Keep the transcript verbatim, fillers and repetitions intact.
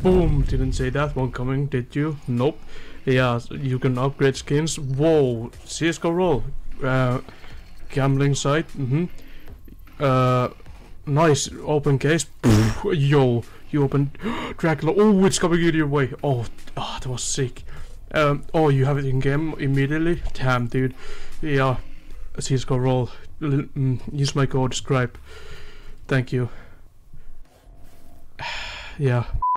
Boom! Didn't say that one coming, did you? Nope. Yeah, you can upgrade skins. Whoa! CSGORoll. Uh, gambling site. Mm-hmm. Uh, nice. Open case. Yo, you opened Dracula. Oh, it's coming in your way. Oh, oh, that was sick. Um, oh, you have it in game immediately. Damn, dude. Yeah. CSGORoll. Mm, use my code. Scribe. Thank you. Yeah.